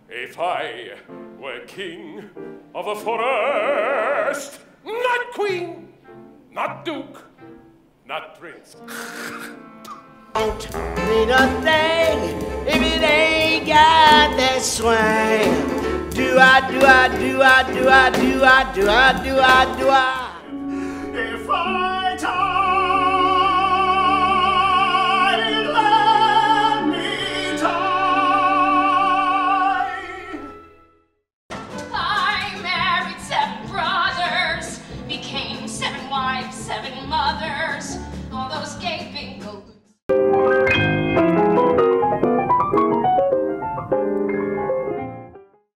If I were king of the forest, not queen, not duke, not prince. Don't mean a thing if it ain't got that swing. Do I, do I, do I, do I, do I, do I, do I, do I.